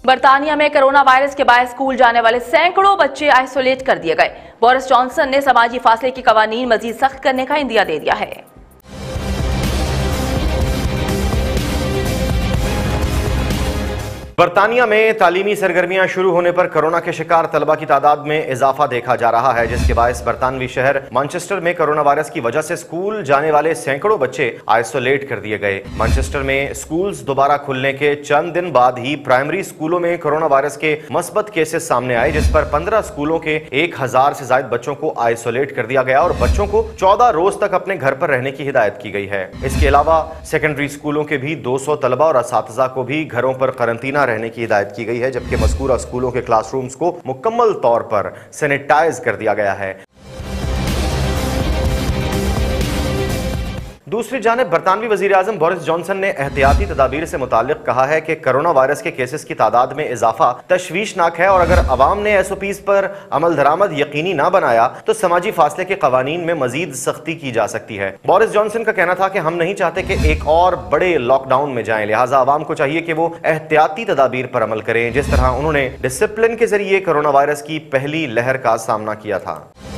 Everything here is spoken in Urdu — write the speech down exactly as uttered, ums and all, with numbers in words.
برطانیہ میں کرونا وائرس کے باعث اسکول جانے والے سینکڑوں بچے آئسولیٹ کر دیے گئے۔ بورس جانسن نے سماجی فاصلے کے قوانین مزید سخت کرنے کا عندیہ دے دیا ہے۔ برطانیہ میں تعلیمی سرگرمیاں شروع ہونے پر کرونا کے شکار طلبہ کی تعداد میں اضافہ دیکھا جا رہا ہے، جس کے باعث برطانوی شہر مانچسٹر میں کرونا وائرس کی وجہ سے اسکول جانے والے سینکڑوں بچے آئسولیٹ کر دیے گئے۔ مانچسٹر میں اسکولز دوبارہ کھلنے کے چند دن بعد ہی پرائمری اسکولوں میں کرونا وائرس کے مثبت کیسز سامنے آئے، جس پر پندرہ اسکولوں کے ایک ہزار سے زائد بچوں کو آئسولیٹ کر دیا گیا اور بچوں کو چودہ روز تک اپنے گھر پر رہنے کی ہدایت کی گئی ہے۔ اس کے علاوہ سیکنڈری اسکولوں کے بھی دو سو طلبہ اور اساتذہ کو بھی گھروں پر قرنطینہ رہنے کی ہدایت کی گئی ہے، جبکہ مذکورہ اسکولوں کے کلاس رومز کو مکمل طور پر سینیٹائز کر دیا گیا ہے۔ دوسری جانب برطانوی وزیر اعظم بورس جانسن نے احتیاطی تدابیر سے متعلق کہا ہے کہ کرونا وائرس کے کیسز کی تعداد میں اضافہ تشویشناک ہے اور اگر عوام نے ایس او پیز پر عمل درآمد یقینی نہ بنایا تو سماجی فاصلے کے قوانین میں مزید سختی کی جا سکتی ہے۔ بورس جانسن کا کہنا تھا کہ ہم نہیں چاہتے کہ ایک اور بڑے لاک ڈاؤن میں جائیں، لہٰذا عوام کو چاہیے کہ وہ احتیاطی تدابیر پر عمل کریں، جس طرح انہوں نے ڈسپلن کے ذریعے کرونا وائرس کی پہلی لہر کا سامنا کیا تھا۔